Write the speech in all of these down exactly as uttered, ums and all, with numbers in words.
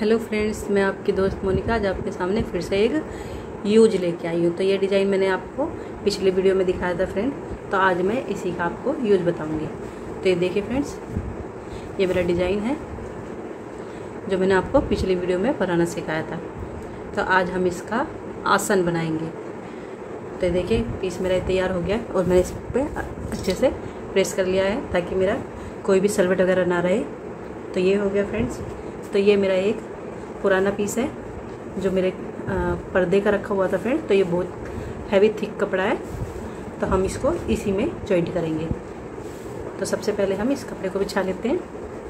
Hello friends, मैं आपकी दोस्त मोनिका आज आपके सामने फिर से एक यूज लेके आई हूँ। तो ये डिज़ाइन मैंने आपको पिछले वीडियो में दिखाया था फ्रेंड, तो आज मैं इसी का आपको यूज बताऊँगी। तो ये देखिए फ्रेंड्स, ये मेरा डिज़ाइन है जो मैंने आपको पिछली वीडियो में बनाना सिखाया था। तो आज हम इसका आसन बनाएंगे। तो देखिए पीस मेरा तैयार हो गया और मैंने इस पर अच्छे से प्रेस कर लिया है ताकि मेरा कोई भी सलवट वगैरह ना रहे। तो ये हो गया फ्रेंड्स। तो ये मेरा एक पुराना पीस है जो मेरे आ, पर्दे का रखा हुआ था फ्रेंड। तो ये बहुत हैवी थिक कपड़ा है, तो हम इसको इसी में जॉइंट करेंगे। तो सबसे पहले हम इस कपड़े को बिछा लेते हैं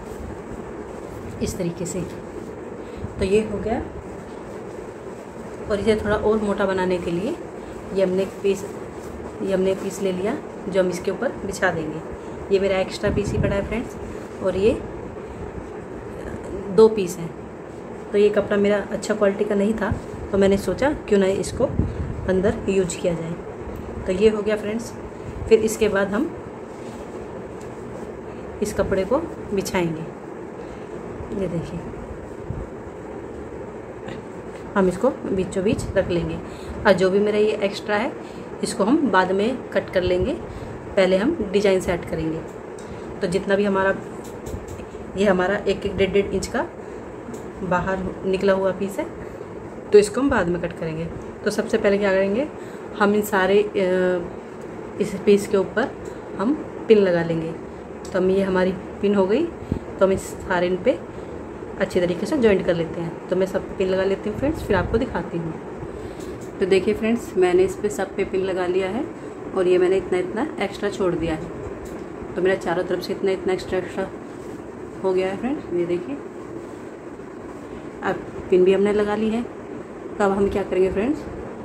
इस तरीके से। तो ये हो गया। और इसे थोड़ा और मोटा बनाने के लिए ये हमने एक पीस ये हमने एक पीस ले लिया जो हम इसके ऊपर बिछा देंगे। ये मेरा एक्स्ट्रा पीस ही पड़ा है फ्रेंड्स, और ये दो पीस हैं। तो ये कपड़ा मेरा अच्छा क्वालिटी का नहीं था, तो मैंने सोचा क्यों ना इसको अंदर यूज किया जाए। तो ये हो गया फ्रेंड्स। फिर इसके बाद हम इस कपड़े को बिछाएंगे। ये देखिए, हम इसको बीचों बीच रख लेंगे। और जो भी मेरा ये एक्स्ट्रा है इसको हम बाद में कट कर लेंगे, पहले हम डिज़ाइन सेट करेंगे। तो जितना भी हमारा ये हमारा एक एक डेढ़ डेढ़ इंच का बाहर निकला हुआ पीस है, तो इसको हम बाद में कट करेंगे। तो सबसे पहले क्या करेंगे, हम इन सारे इस पीस के ऊपर हम पिन लगा लेंगे। तो हम ये हमारी पिन हो गई, तो हम इस सारे इन पे अच्छी तरीके से जॉइंट कर लेते हैं। तो मैं सब पे पिन लगा लेती हूँ फ्रेंड्स, फिर आपको दिखाती हूँ। तो देखिए फ्रेंड्स, मैंने इस पे सब पे पिन लगा लिया है और ये मैंने इतना इतना एक्स्ट्रा छोड़ दिया है। तो मेरा चारों तरफ से इतना इतना एक्स्ट्रा एक्स्ट्रा हो गया है फ्रेंड्स। ये देखिए, अब पिन भी हमने लगा ली है। तो अब हम क्या करेंगे फ्रेंड्स,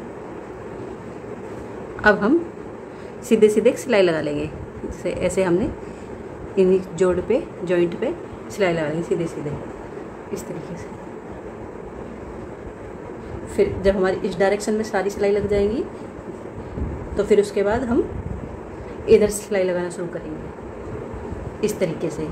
अब हम सीधे सीधे सिलाई लगा लेंगे। जैसे ऐसे हमने इन जोड़ पे जॉइंट पे सिलाई लगा लेंगे सीधे सीधे इस तरीके से। फिर जब हमारी इस डायरेक्शन में सारी सिलाई लग जाएंगी, तो फिर उसके बाद हम इधर सिलाई लगाना शुरू करेंगे इस तरीके से।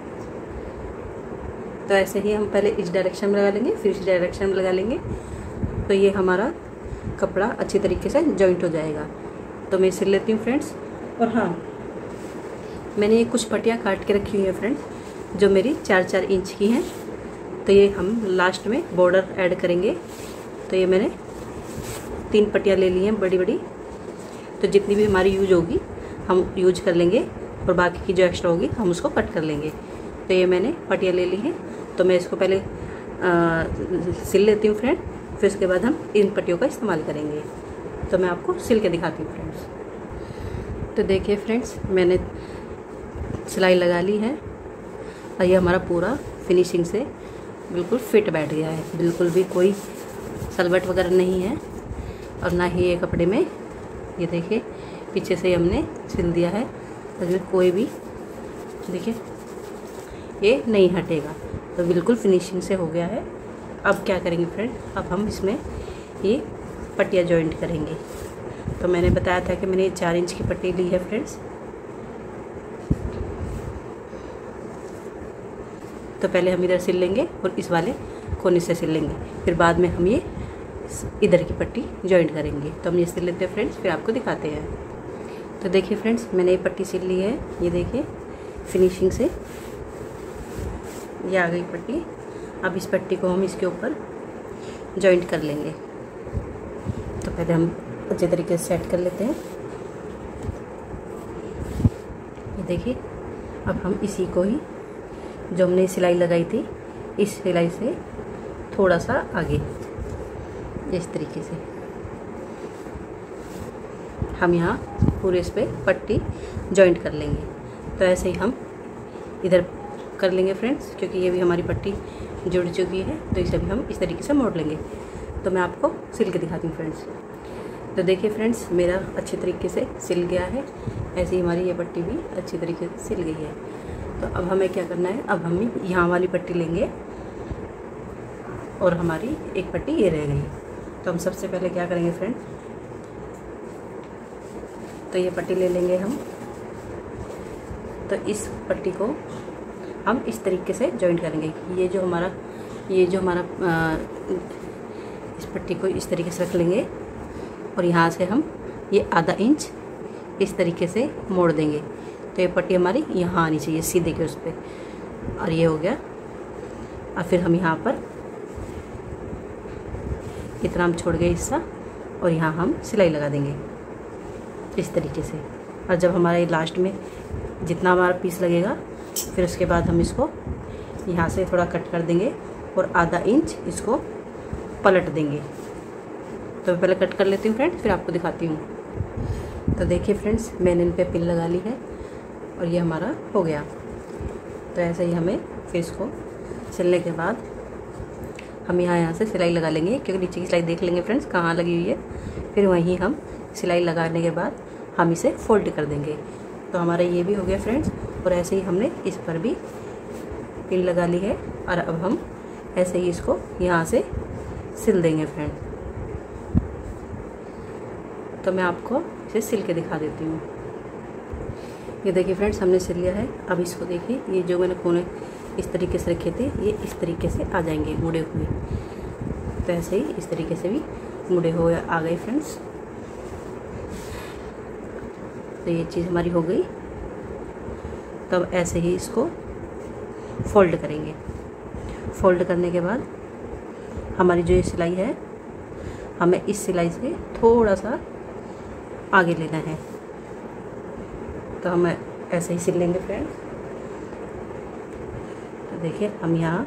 तो ऐसे ही हम पहले इस डायरेक्शन में लगा लेंगे, फिर इस डायरेक्शन में लगा लेंगे। तो ये हमारा कपड़ा अच्छी तरीके से जॉइंट हो जाएगा। तो मैं सिल लेती हूँ फ्रेंड्स। और हाँ, मैंने ये कुछ पट्टियाँ काट के रखी हुई हैं फ्रेंड्स जो मेरी चार चार इंच की हैं। तो ये हम लास्ट में बॉर्डर ऐड करेंगे। तो ये मैंने तीन पट्टियाँ ले ली हैं बड़ी बड़ी। तो जितनी भी हमारी यूज होगी हम यूज कर लेंगे, और बाकी की जो एक्स्ट्रा होगी हम उसको कट कर लेंगे। तो ये मैंने पट्टियाँ ले ली हैं, तो मैं इसको पहले आ, सिल लेती हूँ फ्रेंड, फिर उसके बाद हम इन पट्टियों का इस्तेमाल करेंगे। तो मैं आपको सिल के दिखाती हूँ फ्रेंड्स। तो देखिए फ्रेंड्स, मैंने सिलाई लगा ली है और ये हमारा पूरा फिनिशिंग से बिल्कुल फिट बैठ गया है। बिल्कुल भी कोई सलवट वगैरह नहीं है, और ना ही ये कपड़े में, ये देखिए पीछे से हमने सिल दिया है, इसमें कोई भी देखिए ये नहीं हटेगा। तो बिल्कुल फिनिशिंग से हो गया है। अब क्या करेंगे फ्रेंड, अब हम इसमें ये पट्टियाँ जॉइंट करेंगे। तो मैंने बताया था कि मैंने ये चार इंच की पट्टी ली है फ्रेंड्स। तो पहले हम इधर सिल लेंगे और इस वाले कोने से सिल लेंगे, फिर बाद में हम ये इधर की पट्टी जॉइंट करेंगे। तो हम ये सिल लेते हैं फ्रेंड्स, फिर आपको दिखाते हैं। तो देखिए फ्रेंड्स, मैंने ये पट्टी सिल ली है। ये देखिए फिनिशिंग से ये आ गई पट्टी। अब इस पट्टी को हम इसके ऊपर जॉइंट कर लेंगे। तो पहले हम अच्छे तरीके से सेट कर लेते हैं। ये देखिए, अब हम इसी को ही जो हमने सिलाई लगाई थी इस सिलाई से थोड़ा सा आगे इस तरीके से हम यहाँ पूरे इस पे पट्टी जॉइंट कर लेंगे। तो ऐसे ही हम इधर कर लेंगे फ्रेंड्स, क्योंकि ये भी हमारी पट्टी जुड़ चुकी है। तो इसे भी हम इस तरीके से मोड़ लेंगे। तो मैं आपको सिल के दिखाती हूँ फ्रेंड्स। तो देखिए फ्रेंड्स, मेरा अच्छे तरीके से सिल गया है। ऐसे ही हमारी ये पट्टी भी अच्छी तरीके से सिल गई है। तो अब हमें क्या करना है, अब हम यहाँ वाली पट्टी लेंगे और हमारी एक पट्टी ये रह गई। तो हम सबसे पहले क्या करेंगे फ्रेंड, तो ये पट्टी ले लेंगे हम। तो इस पट्टी को हम इस तरीके से जॉइंट करेंगे। ये जो हमारा ये जो हमारा आ, इस पट्टी को इस तरीके से रख लेंगे और यहाँ से हम ये आधा इंच इस तरीके से मोड़ देंगे। तो ये पट्टी हमारी यहाँ आनी चाहिए सीधे के उस पर। और ये हो गया। और फिर हम यहाँ पर इतना हम छोड़ गए हिस्सा और यहाँ हम सिलाई लगा देंगे इस तरीके से। और जब हमारा ये लास्ट में जितना हमारा पीस लगेगा, फिर उसके बाद हम इसको यहाँ से थोड़ा कट कर देंगे और आधा इंच इसको पलट देंगे। तो मैं पहले कट कर लेती हूँ फ्रेंड्स, फिर आपको दिखाती हूँ। तो देखिए फ्रेंड्स, मैंने इन पे पिन लगा ली है और ये हमारा हो गया। तो ऐसे ही हमें फिर इसको सिलने के बाद हम यहाँ यहाँ से सिलाई लगा लेंगे, क्योंकि नीचे की सिलाई देख लेंगे फ्रेंड्स कहाँ लगी हुई है। फिर वहीं हम सिलाई लगाने के बाद हम इसे फोल्ड कर देंगे। तो हमारा ये भी हो गया फ्रेंड्स। और ऐसे ही हमने इस पर भी पिन लगा ली है और अब हम ऐसे ही इसको यहाँ से सिल देंगे फ्रेंड्स। तो मैं आपको इसे सिल के दिखा देती हूँ। ये देखिए फ्रेंड्स, हमने सिल लिया है। अब इसको देखिए, ये जो मैंने कोने इस तरीके से रखे थे ये इस तरीके से आ जाएंगे मुड़े हुए। तो ऐसे ही इस तरीके से भी मुड़े हुए आ गए फ्रेंड्स। तो ये चीज़ हमारी हो गई। तब ऐसे ही इसको फोल्ड करेंगे। फोल्ड करने के बाद हमारी जो ये सिलाई है, हमें इस सिलाई से थोड़ा सा आगे लेना है। तो हम ऐसे ही सिल लेंगे फ्रेंड्स। तो देखिए हम यहाँ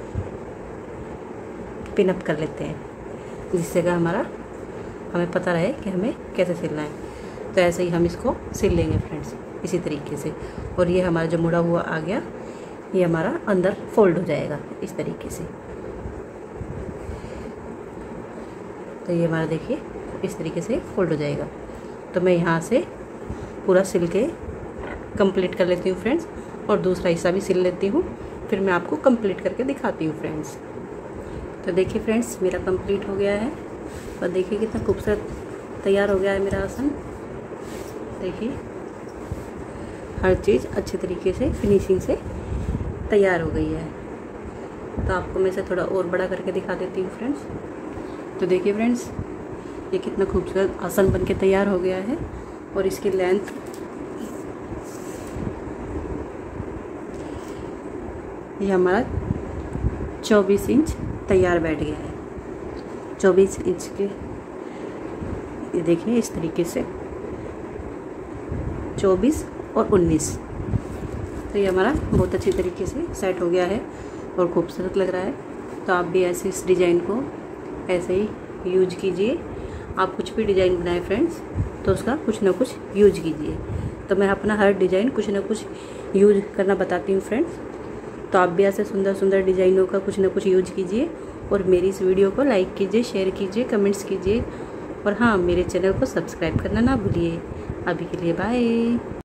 पिन अप कर लेते हैं, जिससे कि हमारा हमें पता रहे कि हमें कैसे सिलना है। तो ऐसे ही हम इसको सिल लेंगे फ्रेंड्स इसी तरीके से। और ये हमारा जो मुड़ा हुआ आ गया, ये हमारा अंदर फोल्ड हो जाएगा इस तरीके से। तो ये हमारा देखिए इस तरीके से फोल्ड हो जाएगा। तो मैं यहाँ से पूरा सिल के कंप्लीट कर लेती हूँ फ्रेंड्स, और दूसरा हिस्सा भी सिल लेती हूँ, फिर मैं आपको कंप्लीट करके दिखाती हूँ फ्रेंड्स। तो देखिए फ्रेंड्स, मेरा कंप्लीट हो गया है और देखिए कितना खूबसूरत तैयार हो गया है मेरा आसन। देखिए हर चीज़ अच्छे तरीके से फिनिशिंग से तैयार हो गई है। तो आपको मैं इसे थोड़ा और बड़ा करके दिखा देती हूँ फ्रेंड्स। तो देखिए फ्रेंड्स, ये कितना खूबसूरत आसन बनके तैयार हो गया है। और इसकी लेंथ ये हमारा चौबीस इंच तैयार बैठ गया है। चौबीस इंच के ये देखिए इस तरीके से चौबीस और उन्नीस। तो ये हमारा बहुत अच्छी तरीके से सेट हो गया है और खूबसूरत लग रहा है। तो आप भी ऐसे इस डिज़ाइन को ऐसे ही यूज कीजिए। आप कुछ भी डिज़ाइन बनाएं फ्रेंड्स, तो उसका कुछ ना कुछ यूज कीजिए। तो मैं अपना हर डिज़ाइन कुछ ना कुछ यूज करना बताती हूँ फ्रेंड्स। तो आप भी ऐसे सुंदर सुंदर डिज़ाइनों का कुछ ना कुछ यूज कीजिए। और मेरी इस वीडियो को लाइक कीजिए, शेयर कीजिए, कमेंट्स कीजिए। और हाँ, मेरे चैनल को सब्सक्राइब करना ना भूलिए। अभी के लिए बाय।